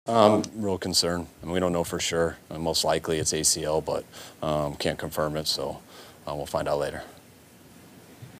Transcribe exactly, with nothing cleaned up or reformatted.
Um, real concern. I mean, we don't know for sure. Uh, most likely it's A C L, but um, can't confirm it, so uh, we'll find out later.